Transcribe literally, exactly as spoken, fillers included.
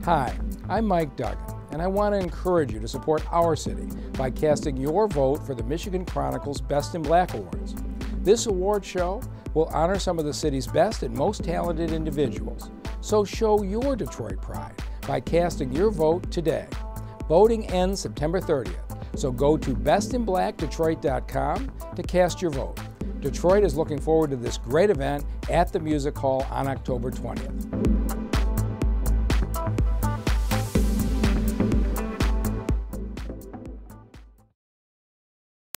Hi, I'm Mike Duggan, and I want to encourage you to support our city by casting your vote for the Michigan Chronicle's Best in Black Awards. This award show will honor some of the city's best and most talented individuals. So show your Detroit pride by casting your vote today. Voting ends September thirtieth, so go to best in black detroit dot com to cast your vote. Detroit is looking forward to this great event at the Music Hall on October twentieth.